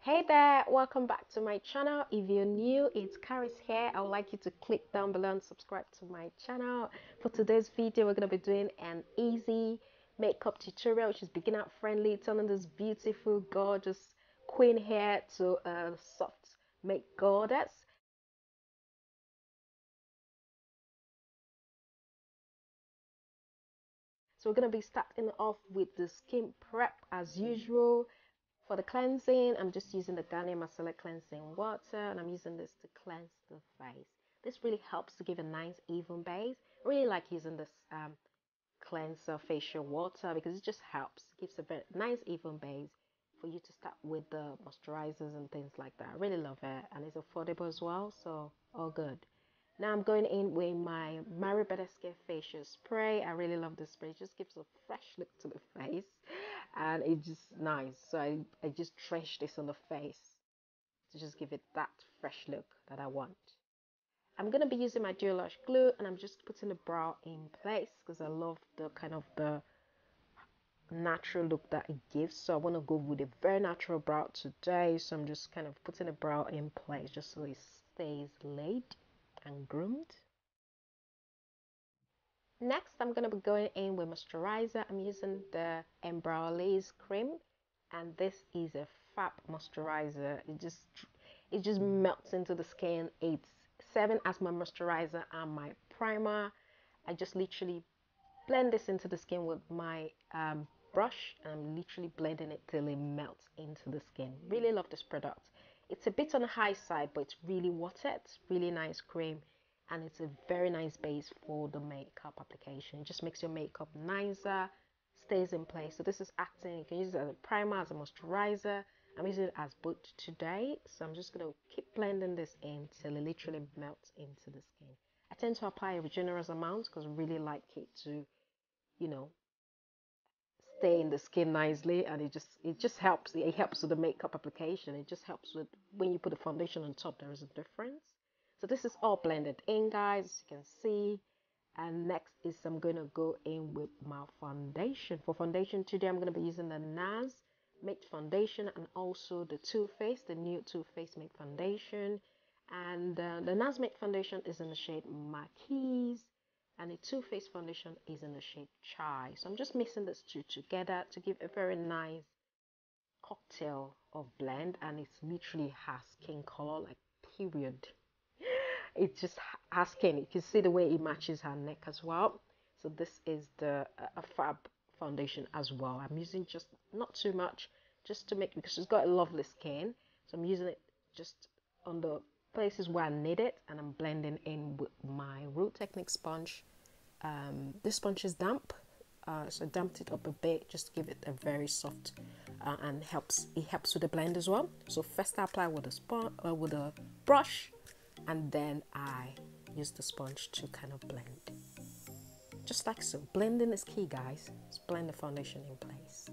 Hey there, welcome back to my channel. If you're new, it's Caris here. I would like you to click down below and subscribe to my channel. For today's video, we're going to be doing an easy makeup tutorial, which is beginner friendly, turning this beautiful, gorgeous queen hair to a soft make goddess. So we're going to be starting off with the skin prep as usual. For the cleansing, I'm just using the Garnier Micellar Cleansing Water, and I'm using this to cleanse the face. This really helps to give a nice even base. I really like using this cleanser facial water because it just helps, gives a very nice even base for you to start with the moisturizers and things like that. I really love it, and it's affordable as well, so all good. Now I'm going in with my Mario Badescu facial spray. I really love this spray. It just gives a fresh look to the face and it's just nice. So I just trench this on the face to just give it that fresh look that I want. I'm going to be using my Duo Lash glue and I'm just putting the brow in place because I love the kind of the natural look that it gives. So I want to go with a very natural brow today. So I'm just kind of putting the brow in place just so it stays laid and groomed. Next, I'm going to be going in with moisturizer. I'm using the Embryolase cream, and this is a fab moisturizer. It just melts into the skin. It's serving as my moisturizer and my primer. I just literally blend this into the skin with my brush, and I'm literally blending it till it melts into the skin. Really love this product. It's a bit on the high side, but it's really worth it. Really nice cream, and it's a very nice base for the makeup application. It just makes your makeup nicer, stays in place. So this is acting. You can use it as a primer, as a moisturizer. I'm using it as both today, so I'm just going to keep blending this in till it literally melts into the skin. I tend to apply a generous amount because I really like it to, you know, stay in the skin nicely, and it just helps. It helps with the makeup application. It just helps with when you put the foundation on top, there is a difference. So this is all blended in, guys, as you can see. And next is I'm going to go in with my foundation. For foundation today, I'm going to be using the NARS Make Foundation and also the Too Faced, the new Too Faced Make Foundation. And the NARS Make Foundation is in the shade Marquise, and the Too Faced foundation is in the shade Chai. So I'm just mixing these two together to give a very nice cocktail of blend, and it's literally her skin color, like period. It just her skin. You can see the way it matches her neck as well. So this is the a fab foundation as well. I'm using just not too much, just to make, because she's got a lovely skin. So I'm using it just on the places where I need it, and I'm blending in with my Real Technique sponge. This sponge is damp, so I damped it up a bit just to give it a very soft and it helps with the blend as well. So first I apply with a brush, and then I use the sponge to kind of blend, just like so. Blending is key, guys. Just blend the foundation in place.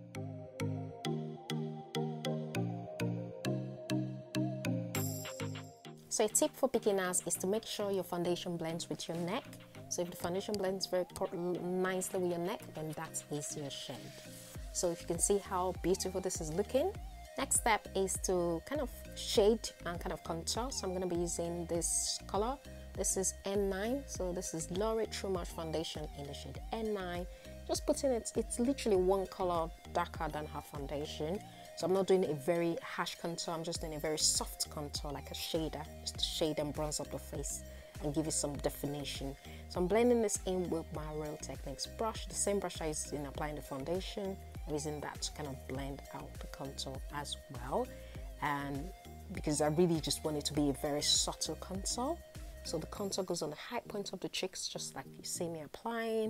So a tip for beginners is to make sure your foundation blends with your neck. So if the foundation blends very nicely with your neck, then that is your shade. So if you can see how beautiful this is looking. Next step is to kind of shade and kind of contour. So I'm going to be using this color. This is N9. So this is L'Oreal True Match Foundation in the shade N9. Just putting it, it's literally one color darker than her foundation. So I'm not doing a very harsh contour. I'm just doing a very soft contour, like a shader, just to shade and bronze up the face and give it some definition. So I'm blending this in with my Real Techniques brush, the same brush I used in applying the foundation. I'm using that to kind of blend out the contour as well. And because I really just want it to be a very subtle contour. So the contour goes on the high point of the cheeks, just like you see me applying.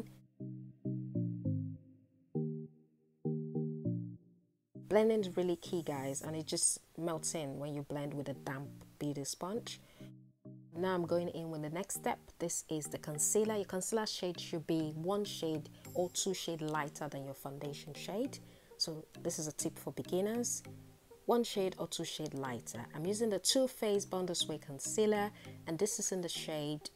Blending is really key, guys, and it just melts in when you blend with a damp beauty sponge. Now I'm going in with the next step. This is the concealer. Your concealer shade should be one shade or two shades lighter than your foundation shade. So this is a tip for beginners. One shade or two shades lighter. I'm using the Too Faced Born This Way concealer, and this is in the shade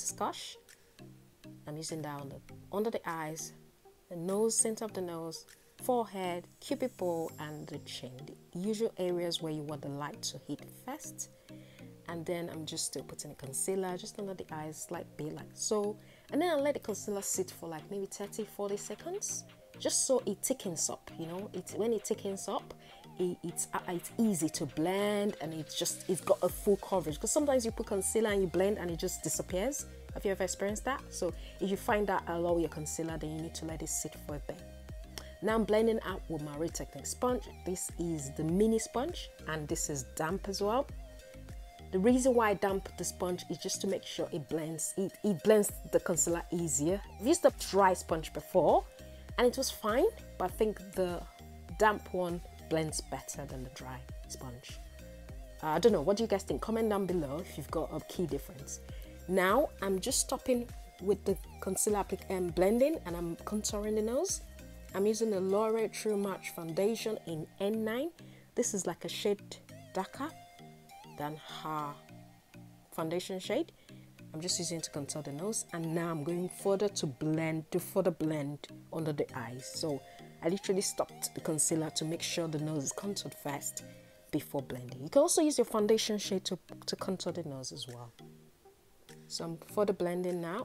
Butterscotch. I'm using that under the eyes, the nose, center of the nose, forehead, cupid bow, and the chin. The usual areas where you want the light to hit first. And then I'm just still putting a concealer just under the eyes, slight bit like so. And then I'll let the concealer sit for like maybe 30-40 seconds, just so it thickens up, you know. When it thickens up, it's easy to blend, and it's got a full coverage. Because sometimes you put concealer and you blend and it just disappears. Have you ever experienced that? So if you find that a lot with your concealer, then you need to let it sit for a bit. Now I'm blending out with my Real Techniques sponge. This is the mini sponge, and this is damp as well. The reason why I damp the sponge is just to make sure it blends. It blends the concealer easier. I've used a dry sponge before and it was fine, but I think the damp one blends better than the dry sponge. I don't know, what do you guys think? Comment down below if you've got a key difference. Now I'm just stopping with the concealer blending, and I'm contouring the nose. I'm using the L'Oreal True Match foundation in N9. This is like a shade darker than her foundation shade. I'm just using it to contour the nose, and now I'm going further to further blend under the eyes. So I literally stopped the concealer to make sure the nose is contoured first before blending. You can also use your foundation shade to contour the nose as well. So I'm further blending now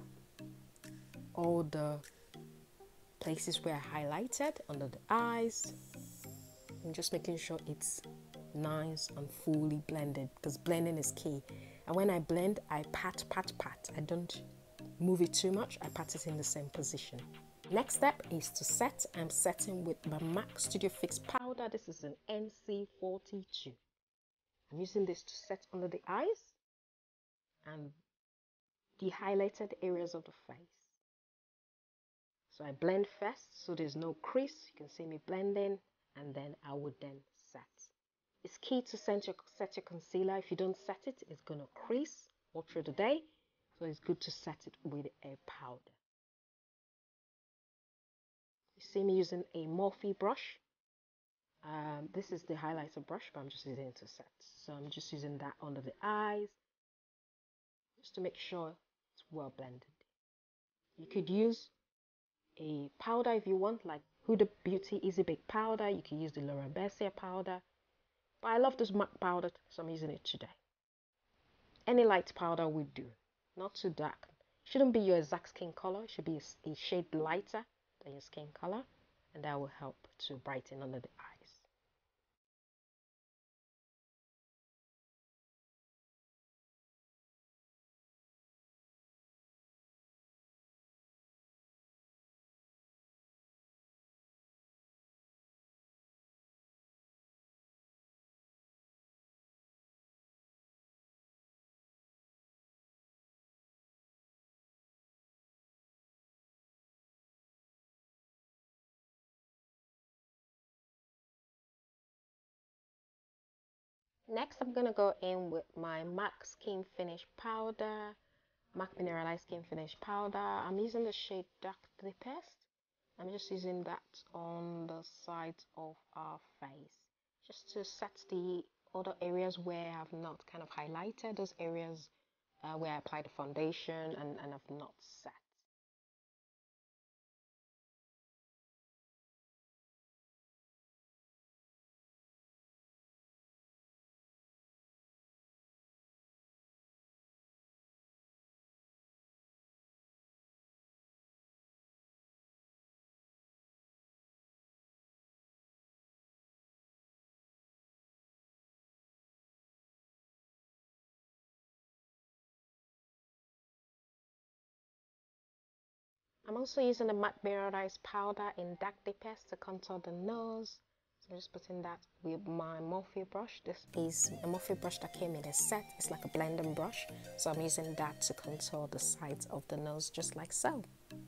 all the places where I highlighted under the eyes. I'm just making sure it's nice and fully blended, because blending is key. And when I blend, I pat. I don't move it too much. I pat it in the same position. Next step is to set. I'm setting with my MAC Studio Fix powder. This is an NC42. I'm using this to set under the eyes and the highlighted areas of the face. So I blend first so there's no crease. You can see me blending, and then I would then set. It's key to set your concealer. If you don't set it, it's going to crease all through the day. So it's good to set it with a powder. You see me using a Morphe brush. This is the highlighter brush, but I'm just using it to set. So I'm just using that under the eyes, just to make sure it's well blended. You could use a powder if you want, like Huda Beauty Easy Bake powder. You can use the Laura Mercier powder. But I love this MAC powder, so I'm using it today. Any light powder would do, not too dark. Shouldn't be your exact skin color. It should be a shade lighter than your skin color, and that will help to brighten under the eyes. Next, I'm going to go in with my MAC Skin Finish powder, MAC Mineralized Skin Finish powder. I'm using the shade Dark Deepest. I'm just using that on the sides of our face, just to set the other areas where I have not kind of highlighted, those areas where I applied the foundation and have not set. I'm also using the matte mineralized powder in Dark Deepest to contour the nose. So I'm just putting that with my Morphe brush. This is a Morphe brush that came in a set. It's like a blending brush. So I'm using that to contour the sides of the nose, just like so.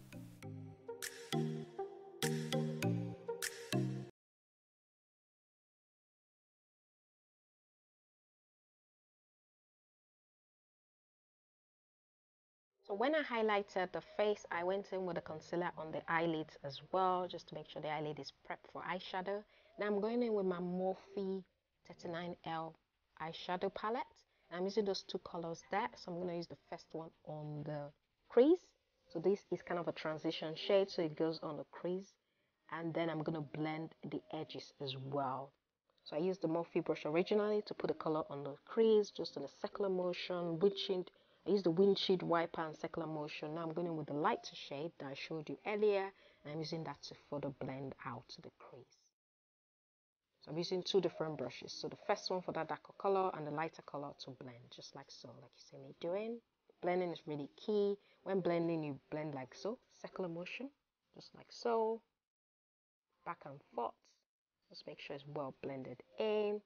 So when I highlighted the face, I went in with a concealer on the eyelids as well, just to make sure the eyelid is prepped for eyeshadow. Now I'm going in with my Morphe 39L eyeshadow palette. I'm using those two colors there, so I'm going to use the first one on the crease. So this is kind of a transition shade, so it goes on the crease. and then I'm going to blend the edges as well. So I used the Morphe brush originally to put the color on the crease, just in a circular motion. Windshield, I used the windshield wiper and circular motion. Now I'm going in with the lighter shade that I showed you earlier, and I'm using that to further blend out the crease. So I'm using two different brushes. So the first one for that darker color and the lighter color to blend, just like so, like you see me doing. Blending is really key. When blending, you blend like so, circular motion, just like so, back and forth. Just make sure it's well blended in.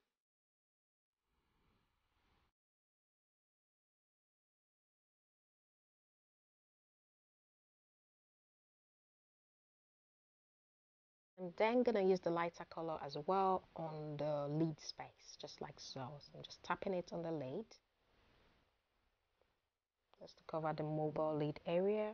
I'm then going to use the lighter color as well on the lid space, just like so. So I'm just tapping it on the lid, just to cover the mobile lid area.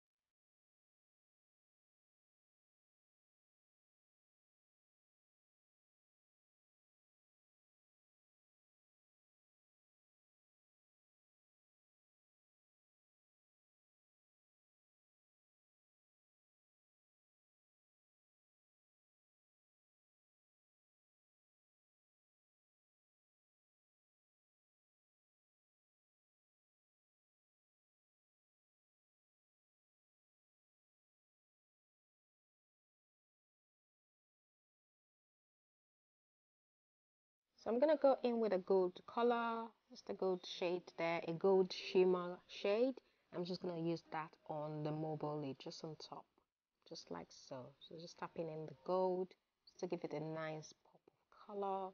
So I'm going to go in with a gold color, just a gold shade there, a gold shimmer shade. I'm just going to use that on the mobile lid, just on top, just like so. So just tapping in the gold, just to give it a nice pop of color.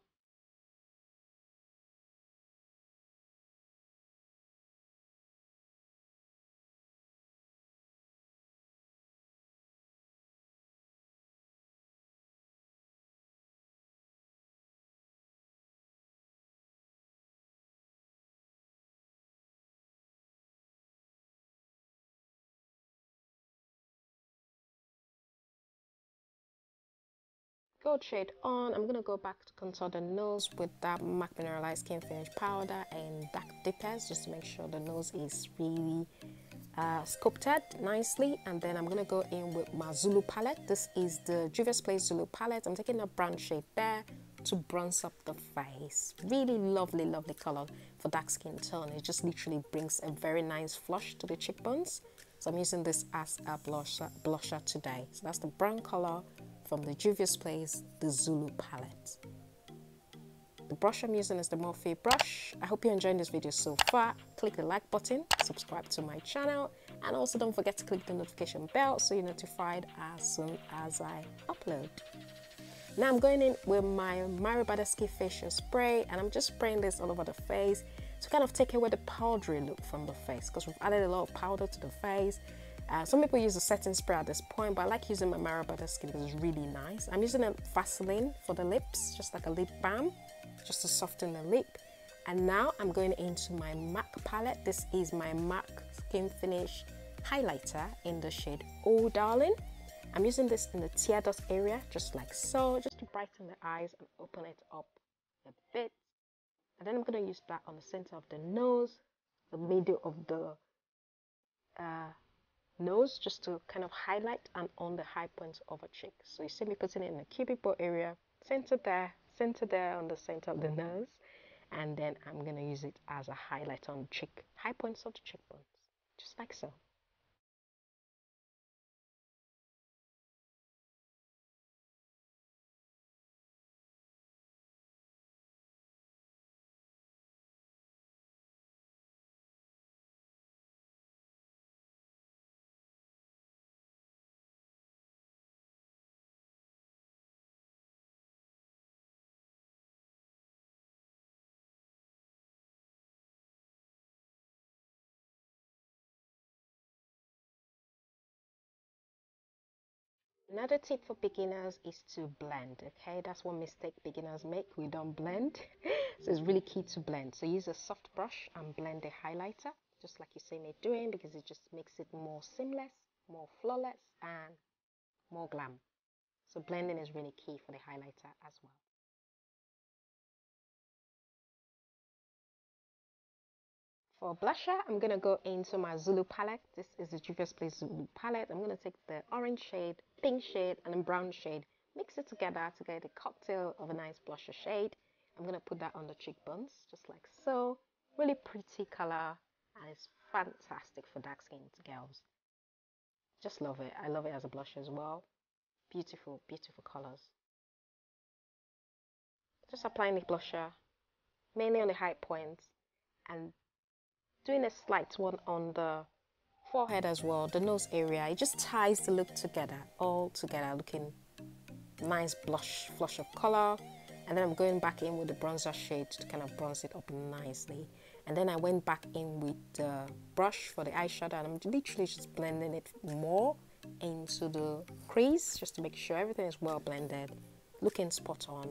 Gold shade on. I'm going to go back to contour the nose with that MAC Mineralized Skin Finish powder and dark dippers, just to make sure the nose is really sculpted nicely. And then I'm going to go in with my Zulu palette. This is the Juvia's Place Zulu palette. I'm taking a brown shade there to bronze up the face. Really lovely, lovely color for dark skin tone. It just literally brings a very nice flush to the cheekbones. So I'm using this as a blusher today. So that's the brown color from the Juvia's Place, the Zulu palette. The brush I'm using is the Morphe brush. I hope you're enjoying this video so far. Click the like button, subscribe to my channel, and also don't forget to click the notification bell so you're notified as soon as I upload. Now I'm going in with my Mario Badescu facial spray, and I'm just spraying this all over the face to kind of take away the powdery look from the face, because we've added a lot of powder to the face. Some people use a setting spray at this point, but I like using my Mario Badescu because it's really nice. I'm using a Vaseline for the lips, just like a lip balm, just to soften the lip. And now I'm going into my MAC palette. This is my MAC Skin Finish highlighter in the shade Oh Darling. I'm using this in the tear duct area, just like so, just to brighten the eyes and open it up a bit. And then I'm going to use that on the center of the nose, the middle of the nose, just to kind of highlight, and on the high points of a cheek. So you see me putting it in the cubic bow area, center there on the center of the nose, and then I'm going to use it as a highlight on the cheek, high points of the cheekbones, just like so. Another tip for beginners is to blend, okay? That's one mistake beginners make. We don't blend. So it's really key to blend. So use a soft brush and blend the highlighter, just like you see me doing, because it just makes it more seamless, more flawless, and more glam. So blending is really key for the highlighter as well. For blusher, I'm going to go into my Zulu palette. This is the Juvia's Place Zulu palette. I'm going to take the orange shade pink shade and a brown shade. Mix it together to get a cocktail of a nice blusher shade. I'm going to put that on the cheekbones, just like so. Really pretty color, and it's fantastic for dark skinned girls. Just love it. I love it as a blush as well. Beautiful, beautiful colors. Just applying the blusher, mainly on the high points, and doing a slight one on the forehead as well, the nose area. It just ties the look together, all together, looking nice blush flush of color. And then I'm going back in with the bronzer shade to kind of bronze it up nicely. And then I went back in with the brush for the eyeshadow, and I'm literally just blending it more into the crease just to make sure everything is well blended, looking spot on.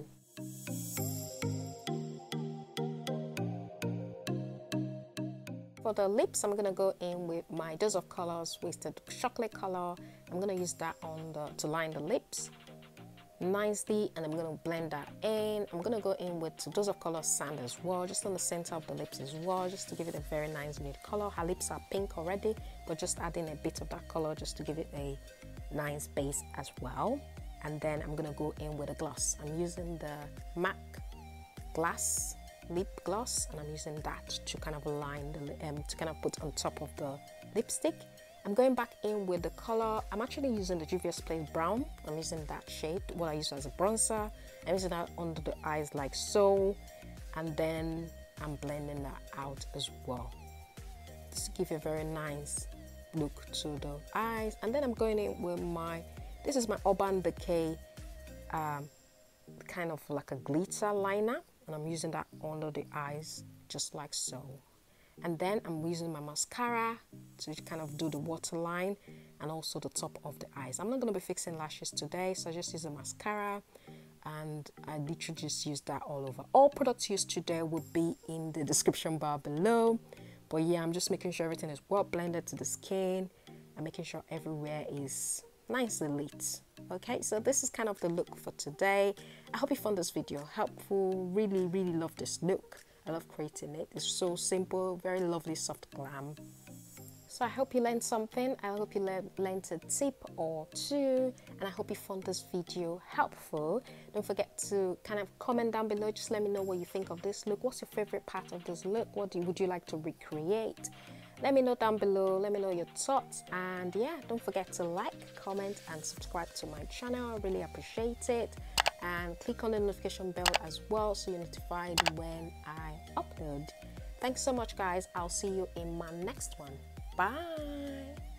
For the lips, I'm going to go in with my Dose of Colors Wasted Chocolate color. I'm going to use that to line the lips nicely, and I'm going to blend that in. I'm going to go in with Dose of Color Sand as well, just on the center of the lips as well, just to give it a very nice nude color. Her lips are pink already, but just adding a bit of that color just to give it a nice base as well. And then I'm going to go in with a gloss. I'm using the MAC Glass lip gloss, and I'm using that to kind of line the to kind of put on top of the lipstick. I'm going back in with the color. I'm actually using the Juvia's Place Brown. I'm using that shade, what I use as a bronzer. I'm using that under the eyes like so, and then I'm blending that out as well, just to give a very nice look to the eyes. And then I'm going in with this is my Urban Decay kind of like a glitter liner, and I'm using that under the eyes just like so. And then I'm using my mascara to kind of do the waterline and also the top of the eyes. I'm not going to be fixing lashes today, so I just use a mascara, and I literally just use that all over. All products used today will be in the description bar below. But yeah, I'm just making sure everything is well blended to the skin and making sure everywhere is nicely lit. Okay, so this is kind of the look for today. I hope you found this video helpful. Really, really love this look. I love creating it. It's so simple, very lovely, soft glam. So I hope you learned something. I hope you learned a tip or two, and I hope you found this video helpful. Don't forget to kind of comment down below. Just let me know what you think of this look. What's your favorite part of this look? Would you like to recreate? Let me know down below. Let me know your thoughts. And yeah, don't forget to like, comment, and subscribe to my channel. I really appreciate it. And click on the notification bell as well so you're notified when I upload. Thanks so much, guys. I'll see you in my next one. Bye.